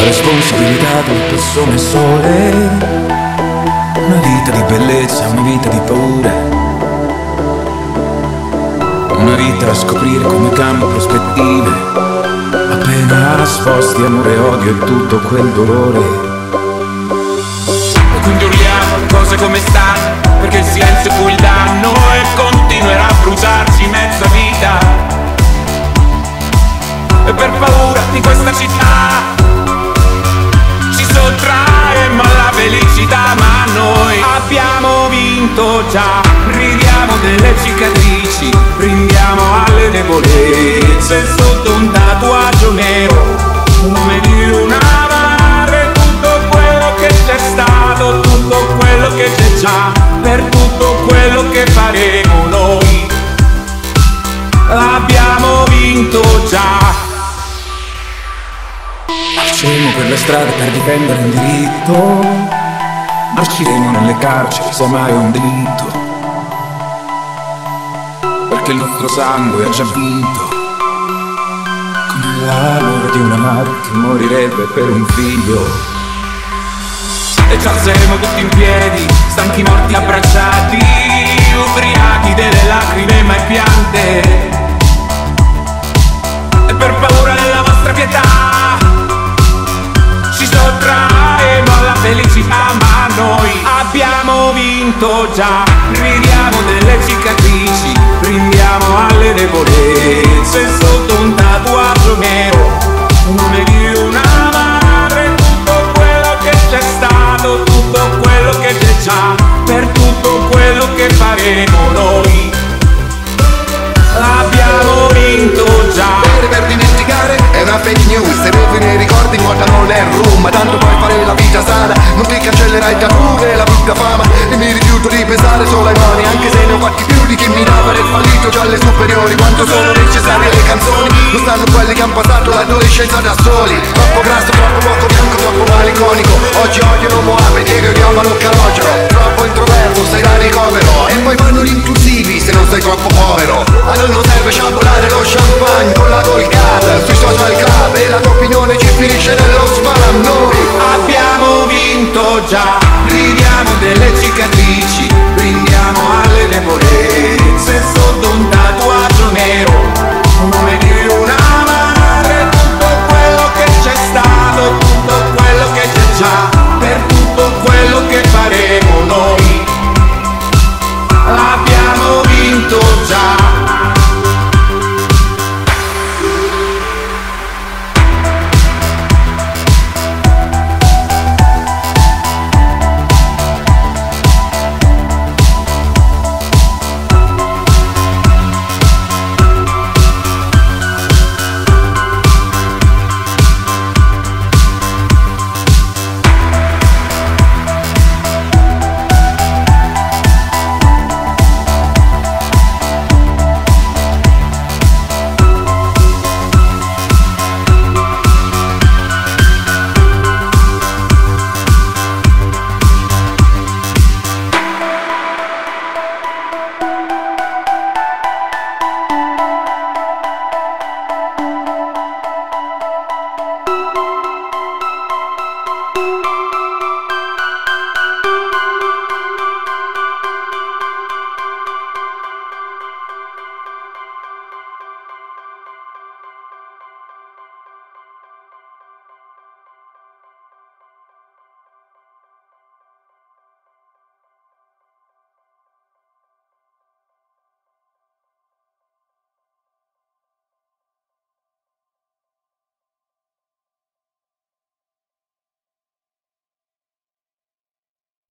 responsabilità, tutto sono e sole. Una vita di bellezza, una vita di paura, una vita a scoprire come cambio prospettive. Appena sposti amore, odio e tutto quel dolore. E quindi urliamo cose come stanno, perché il silenzio fu il danno e continuerà a bruciarci mezza vita. E per paura di questa città ci sottraemo alla felicità, ma noi abbiamo vinto già. Ridiamo delle cicatrici, brindiamo alle debolezze sotto un tatuaggio nero, come di una madre. Tutto quello che c'è stato, tutto quello che c'è già, per tutto quello che faremo noi abbiamo vinto già. Marceremo per le strade per difendere un diritto, marciremo nelle carceri se mai un diritto, perché il nostro sangue ha già vinto, come l'amore di una madre che morirebbe per un figlio. E ci alzeremo tutti in piedi, stanchi morti abbracciati, ubriachi delle lacrime mai piante. E per paura della vostra pietà ci sottraemo alla felicità, ma noi abbiamo vinto già. Ridiamo delle cicatrici, brindiamo alle debolezze sotto un tatuaggio nero, come di una madre. Tutto quello che c'è stato, tutto quello che c'è già, per tutto quello che faremo noi abbiamo vinto già. Per dimenticare è una fake news, se bevi nei ricordi guardano le room, ma tanto puoi fare la vita sana, non ti cancellerai il tabù e la brutta fama. E mi rifiuto di pensare solo ai mani, anche se ne ho fatti più di chi mi dava del fallito già alle superiori. Quanto sono necessarie le canzoni, lo sanno quelli che han passato l'adolescenza da soli. Troppo grasso, troppo poco bianco, troppo maliconico. Oggi odiano Mohammed e che amano Calogero. Troppo introverso, sei da ricovero, e poi fanno gli inclusivi se non sei troppo povero. A noi non serve sciabolare lo champagne con la Golgata sui social club, e la tua opinione ci finisce nello spam. Noi abbiamo vinto già. Ridiamo delle cicatrici,